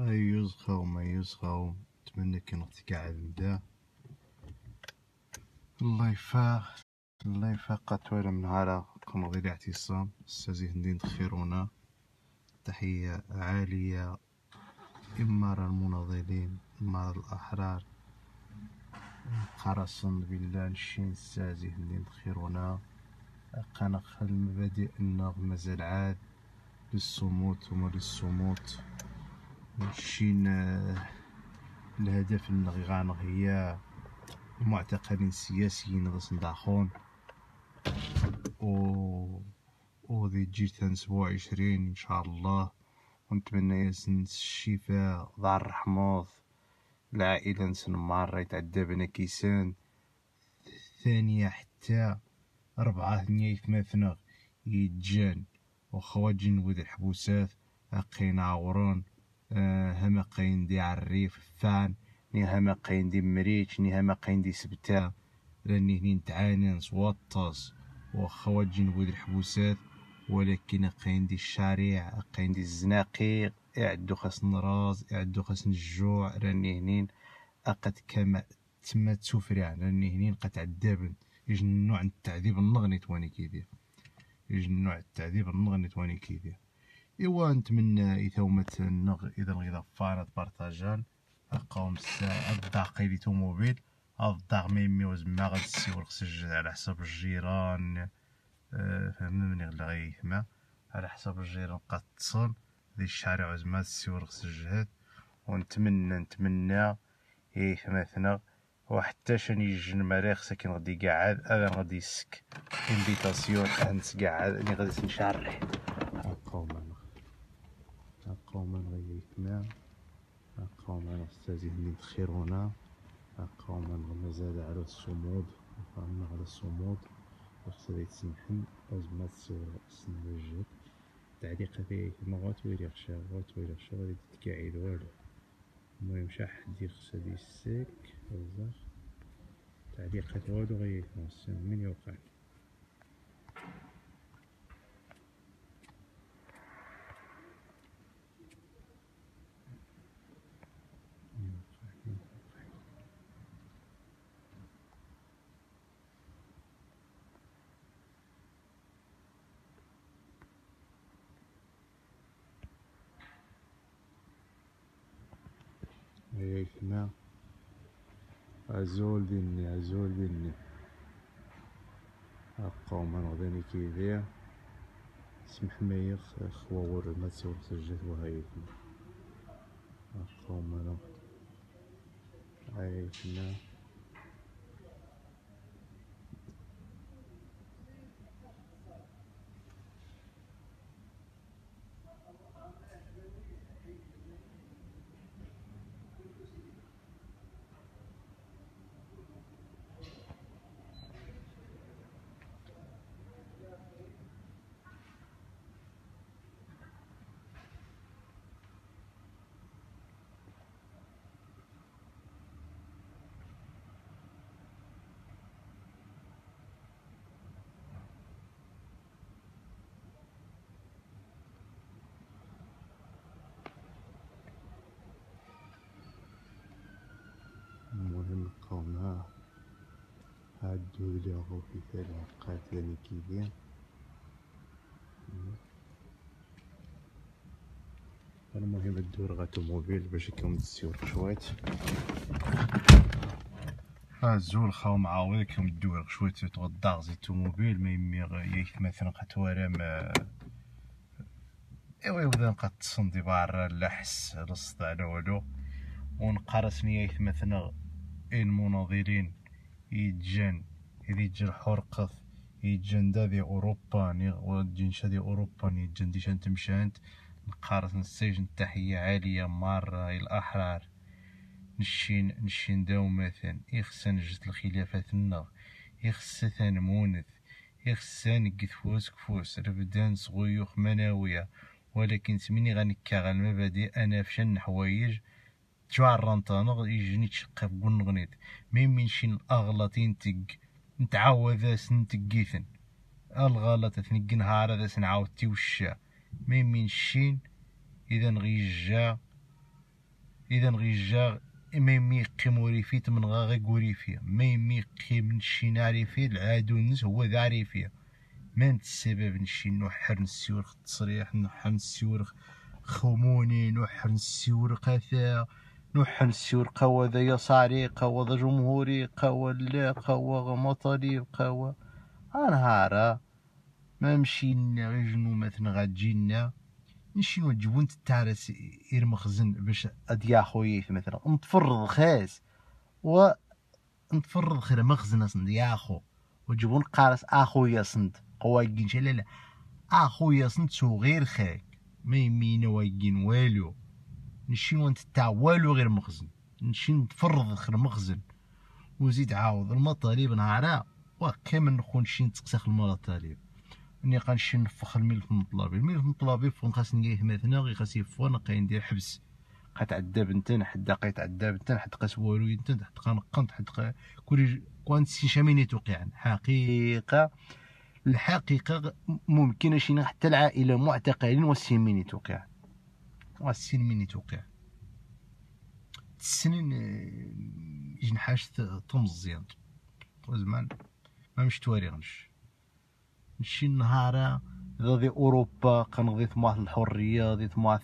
يزخى وما يزخى نتمنى كي نغتي قاعد نبدا الله يفاق توالى من هارا كنغضي الاعتصام استاذي هندين تخيرونا. تحية عالية إما المناضلين إما الأحرار قرصن بالله نشين استاذي هندين تخيرونا. قنق المبادئ النغ مازال عاد للصمود وما للصمود نشين الهدف النغيغانغ هي معتقلين سياسيين غاس نداخون و ذي جيتان 27 إن شاء الله. ونتمنى ياسن الشفاء ضع الرحموض العائلة نسن مارة يتعدى بنا كيسان ثانية حتى 4 ثماثنغ يتجان وخواجن ود الحبوسات أقين عورون هما قاين دي عالريف فان ني هما قاين دي مريتش ني هما قاين دي سبتا لاني هني نتعاني نسوطس وخواجن ود الحبوسات ولكن قاين دي الشارع قاين دي الزناقيق اعدو خاص نراز اعدو خاص الجوع راني هنين اقد كما تما تسوفري راني هنين قد عدابن يجن نوع التعذيب النغني تواني كيدير يجن نوع التعذيب النغني تواني كيدير. إوا نتمنى إثومة النغ إذا الغذاء فانت بارتاجان قوم الساعة الداقي لي توموبيل الداق ما يمي وزما غاد السيور خسجل على حساب الجيران فهمني غلا غيثما على حساب الجيران قد تصل ذي الشارع وزما السيور خسجل. ونتمنى يثمثنا وحتى شان يجي المراخ ساكن غادي قاعد انا غادي يسك انفيتاسيون انس قاعد اني غادي نشرح قوما غيثنا قوما استاذي هني تخيرونا قوما مازال على الصمود فهمنا على الصمود وخصها يتسنحن وزما تصير سنوجد تعليق فيه مغات ويلي خشا غادي تتقاعد والو. المهم شا حد يخص هادي الساك بزاف تعليقات والو غيتنص من يوقع يثنا عزول ديني قوما غادي كيبيع سمح مايخ خواور ما تسوق سجات وهايثنا قوما عايثنا قومها عدو لي غو في ثلاث قاتلني كيدير المهم الدور غا توموبيل باش يكون السيور شويت الزول خاو معاود كيوم الدور شويت تغداغ زي توموبيل ما يمي ياك مثلا قتوارم ايوا وذا نقد تصندي بار لا حس لا صداع لا والو. ونقرسني ياك مثلا المناضلين يتجان إذا يتجان حرقث يتجان دا دي أوروبا ودينشا دي أوروبا يتجان ديشان تمشانت نقارس نسجن تحية عالية مرة الأحرار نشين داوماثن يخسن جت الخلافات النغ يخس ثان مونث يخسن كثفوس كفوس رفدان صغيوخ مناوية ولكن سميني غنكا غا المبادئ أنا فشن حوايج جوع الرنطانغ يجيني تشقى بقول غنيت مين شين اغلطين تق نتعاوذ سنتقيثن الغلط ثنق نهار هذا سنعاود تيوشا مين شين اذا غيجا إذا غيجا ما يميقي موريفيت من غاغي كوريفيا، ما يميقي من شي نعرفي العادو الناس هو ذا عريفيا. مانت السبب نشي نوحر نسيورخ تصريح، نوحر نسيورخ خموني، نوحر نسيور قثا، نوحر نسيور قوى ذا يساري، قوى ذا جمهوري، قوى لا، قوى مطالي، قوى انهارا ما مشينا غير جنو مثلا غاتجينا نشي نوجبون تتعرس مخزن باش اديا خويا مثلا نتفرض خاس و نتفرض خير مخزن اصند يا اخو وجبون قارس اخويا صند قواقين لا اخويا صند سو غير خاك ما يمينا واقين والو نشي نتاع والو غير مخزن نشي نتفرض خير مخزن وزيد عاوض المطالب نهارا وكامل نخون شي نتقسخ المطالب اني غنمشي نفخ الملف المطلبي فون خاصني مثلا غير خاصني فون ندير حبس قتعذب نتن حدا قيتعذب نتن حد قاس والو نتن حد قنقنت حد كل كوانت شاميني توقع حقيقه الحقيقه ممكن شي حتى العائله معتقلين والسيميني توقع والسيميني توقع السنين جنحاش تمزيان زمان ما مش تواريغنش نمشي النهار ذي اوروبا كنغضي طموح الحريه ذي طموح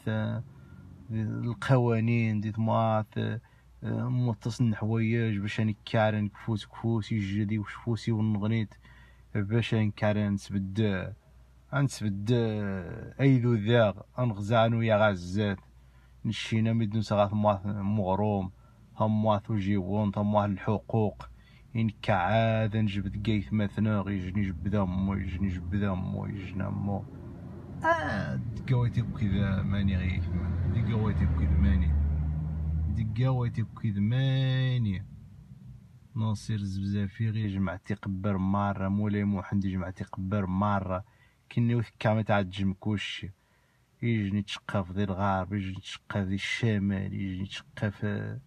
القوانين ذي طموح متصن حوايج باش نكارن كفوس يجدي وشفوسي ونغنيت باش نكارن نسبد ايذو ذا انغزانو يا غزات نشينا ميدن صغات مغروم هم واثو جيبون هم الحقوق إن كعاد نجبد قيث مثنا يجني جبد أمو يجني جبد أمو يجني أمو دقاويتي بكذا ماني غيث دقاويتي بكذا ماني دقاويتي بكذا ماني ناصر زبزافي غي جمعتي قبر مرة مولاي محمد جمعتي قبر مرة كني وثكا تعجم كلشي يجني تشقى في ذي الغرب يجني تشقى في الشمال يجني تشقى في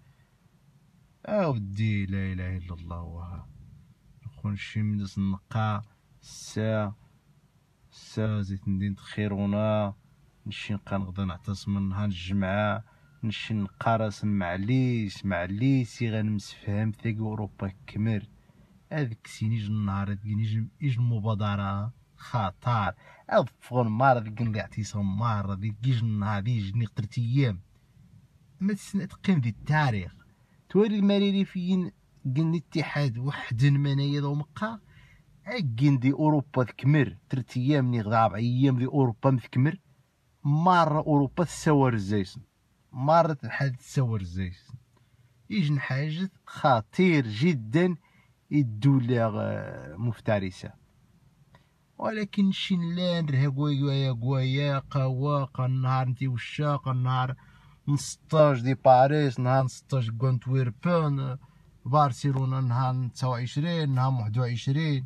ودي لا اله الا الله وها نكون شي مدس نقا سا زيت ندين تخيرونا نمشي نبقى نغدا نعتصم نهار الجمعة نمشي نقارس معليس غنمسفهم ثاقي اوروبا كمر هذيك سينيج النهار هذيك يجي المبادرة خطر افغن مار ذيك الاعتصام مار ذيك يجي النهار يجي 3 ايام ما تقيم ذي التاريخ توري المريري فين قن الاتحاد وحد منايا ذو مقا اكين دي اوروبا تكمر 3 ايام ني غدا 4 ايام دي اوروبا مثكمر مره اوروبا تساور الزيسن مره الحد تساور الزيسن يجن حاجه خطير جدا الدوله مفترسه ولكن شين لا نرهقوا قوايا قوا النهار نتي وشاق النهار 16 دي باريس نهار 16 كونتويربان برشلونة نهار 29 نهار 21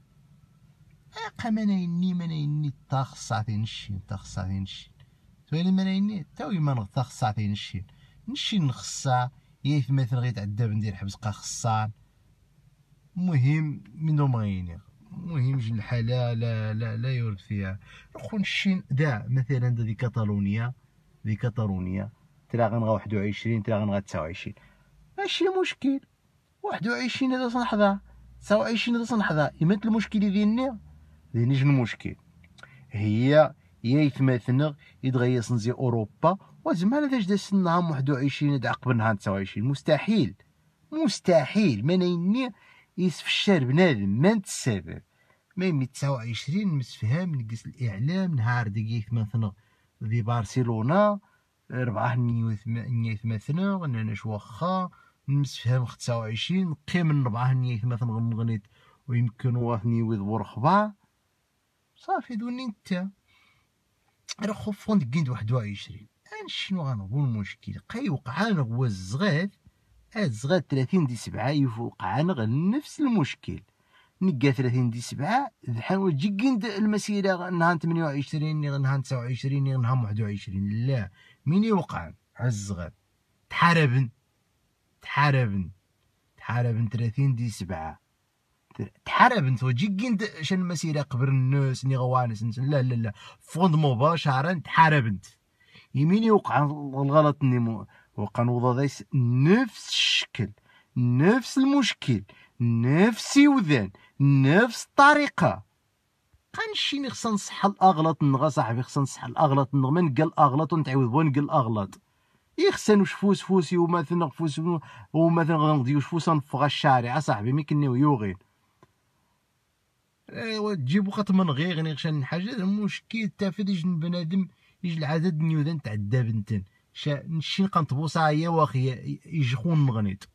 منايني تاخ ساعتين نشين توالي منايني تاوي ما نغتاخ ساعتين نشين نخصا يايث مثل غيت عداب ندير حبس قا خصان مهم من دوم غيني مهم جن الحالة لا يورد فيها نخون نشين دا مثلا دا دي كاتالونيا ترى غنغا 21 ترى غنغا 29 ماشي مشكل 21 هذا صنحضا 29 هذا صنحضا يمثل المشكل ديالنا ذي المشكل هي يتمثل يتغيص نزي اوروبا وزمان هذا جدا سنها 21 عقب نهار 29 مستحيل منايني يسف الشارع بنادم ما السبب ما يمي 29 مسفهام نقص الاعلام نهار دقيقة مثلا ذي برشلونة 4 نيث مثلا غناناش واخا نمسفهم 29 نقيم من 4 نيث مثلا غنغنيت ويمكن واثني ويضبر خبا صافي دوني نتا راه خفون دكينت 21 شنو غنقول المشكل وقعنا هو الزغاد 30 دي 7 يوقعنا غير نفس المشكل نلقى 30 دي 7 ذحال وجي كيند المسيره نهار 28 نهار 29 نهار 21 لا مين يوقع الزغاد تحاربن 30 دي 7 تحاربن توجي كيند شن المسيره قبر الناس ني غوانس لا فوند مباشره تحاربن يمين يوقع الغلط ني وقنوض دايس نفس الشكل، نفس المشكل، نفس يوذان، نفس الطريقة. قنشيني خصنا نصح الأغلط نغا صاحبي، خصنا نصح الأغلط نغا، ما نلقى الأغلط ونتعاود بغا نلقى الأغلط. يخصنا وشفوس فوسي ومثلا فوس ومثلا غنغديو شفوس نفغا الشارع صاحبي مي كنيو يوغين. ايوا تجيبو خاطر من غير غني غشان حاجة المشكل تافه يجي بنادم يجي العدد نيوذان تعدى بنتن نشين قنطبوسا هي واخي يجي خون نغنيت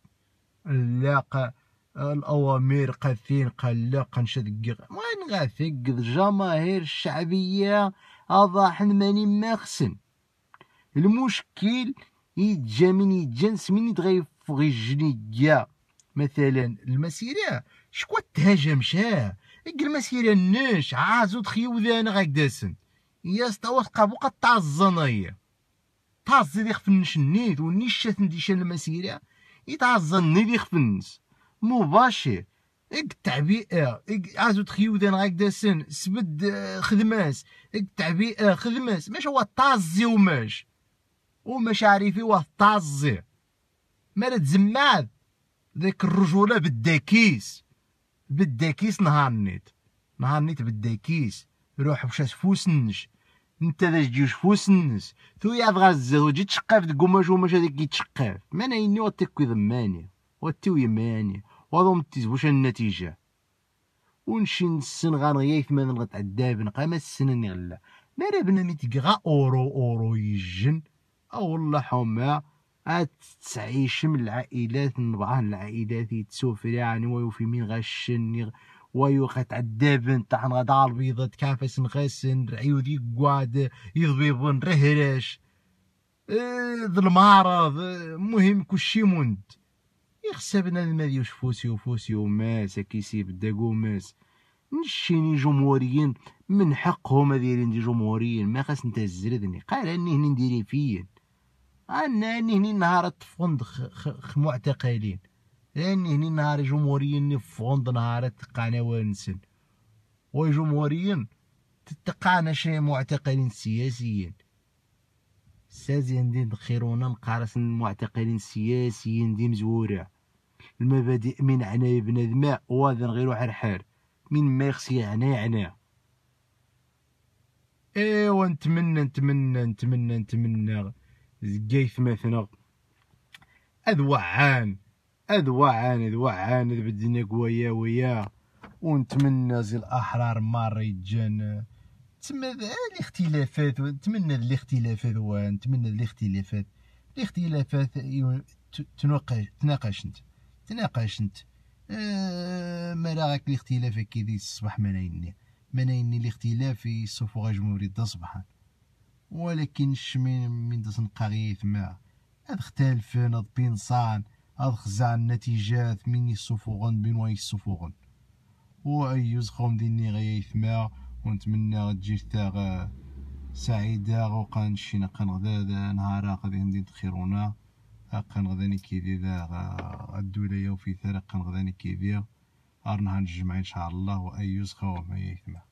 لا الأوامر قاثين قال لا قنشد وين غاثق الجماهير الشعبية أضاحن ماني ماخسن. المشكل يتجا من يتجنس من يتغيفغ الجنية مثلا المسيرة شكون تهاجم شاه المسيرة الناش عازو تخيو ذانا غاكداسن يا ستاوات قابو قد تعزنايا تعزي ديخ فنش النيت ونيشات نديشان المسيرة يتعزن ديخ فنس مباشر التعبئة عازو تخيو ذانا غاكداسن سبد خدماس التعبئة خدماس ماش هو طازي وماش عارفي واه طازي مالا تزمعت ذاك الرجولة بالداكيس نهار النيت بالداكيس روح بشاش فوسنش انت ذا جيوش فوسنس تو يعض غازة وجي تشقاف دقوماش وماش هذاك يتشقاف مانا يني واتكوي ضماني واتيو يماني وهذا متيزبوش النتيجة ونشي نسن غنغيا ثمان غتعداب نقا السنن غلا مالا بنا ميتيكي اورو يجن او والله حما تعيش من العائلات نبغاه العائلات يتسوفر يعني ويوفي مين غشن ويو غتعدابن طحن غدا البيضات كافس نغسن عيودي قواد يضبيبن رهراش ذا المعرض مهم كلشي مند يخسبنا المادي فوسي وماس كيسي بداكو ماس نشيني جمهوريين من حقهم دايرين دي جمهوريين ما خاص نتا الزردني قال اني هني نديري فيا انا هني نهار تفوند معتقلين لاني هني نهار جمهوريين نفوند نهار قنوانسن وجمهوريين تتقانا شي معتقلين سياسيين سازين دي خيرونا نقارس معتقلين سياسيين دي مزورة المبادئ من عناية بنادماء واذن غير حرحار من ما يخصي عنا ايوا نتمنى زكايث مثلا اذ وعان بدنا ويا ونتمنى زي الاحرار مرة يتجان تسمى الاختلافات نتمنى الاختلافات تناقشت ما راك الاختلاف كي الصباح ما نايني الاختلاف يصفو جمهوري دا صباحا ولكن شمين من دس نقاغيث ما هاد اختلفن هاد بينصان هاد خزع النتيجات من يصفوغن بين ويصفوغن وأيوز خوم ديني غيث ما ونتمنى تجي تاغ سعيدة وقانشينا قنغدا نهارا غادي ندير خيرونا قنغداني كيدي ذا الدولة وفي ثرق قنغداني كيدي أرنها نجمع إن شاء الله وأيوز خوم يثما.